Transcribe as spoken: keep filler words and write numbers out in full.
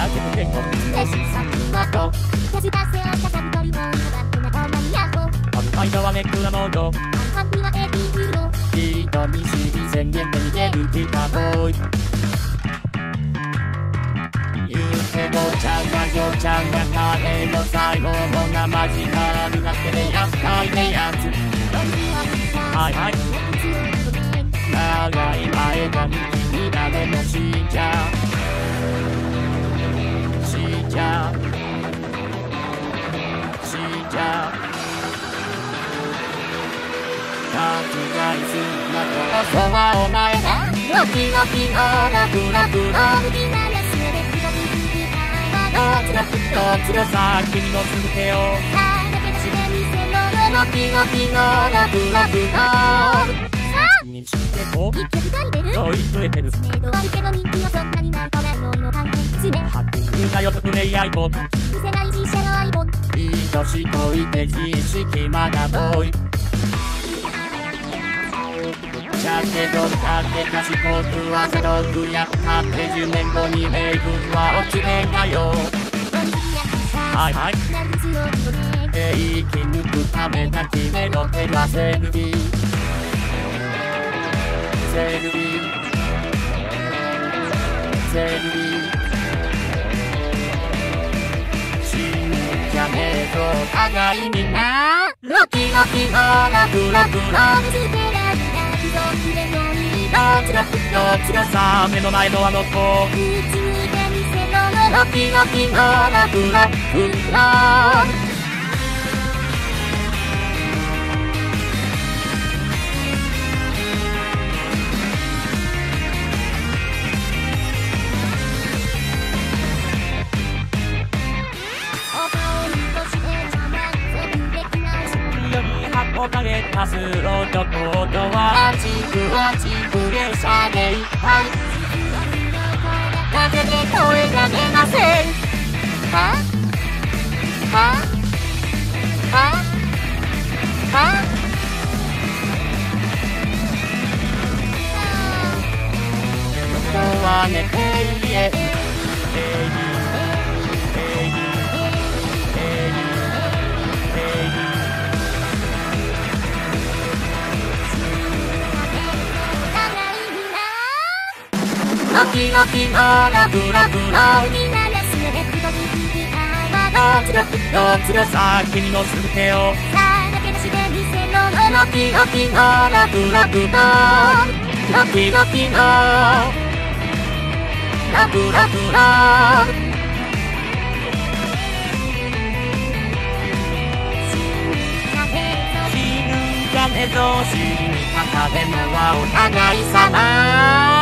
なぜ不健康でしさっと手伝せあったサブトリボーのバックなバナニアホ反対側ネックなモード半分はエビフロ人見知り宣言で逃げるティカボーイ言うけどちゃんがジョちゃんが彼の最後もなマジカルな手で厄介なやつはいはい長い前髪に誰も死んじゃう死んじゃう死んじゃう勘違いするなとそはお前だロキロキのラブラブの無理なやつでピロピピピどっちがどっちがさ君の続けようさあだけ出してみせろロキロキのラブラブのにしてこ一曲書いてるそう言っといてる知名度あるけど人気はそんなにないからノイの関係詰めハッピングがよくプレイアイコン見せない自社のアイコンいい年こいて自意識まだボーイだけどだって賢くはゼログやったってじゅうねんごにメイクは落ちねんだよはいはい生き抜くためだけ目の手はセルビーセルビーセルビー死ぬんじゃねえぞ互いになロキロキのラブラブの見つけられたどっちでもいいどっちがどっちがさ目の前のあの子うつむいてみせろロキロキのラブラブの憧れたスロードコードはちくはちく列車でいっぱい風で声が出ませんはははは人は寝ていえロキロキのラブラブのみんながすべてとビビビあどっちがどっちがさ君の全てをさあだけ出してみせろロキロキのラブラブのロキロキのラブラブの死ぬんじゃねえぞ死にかかでもはお互い様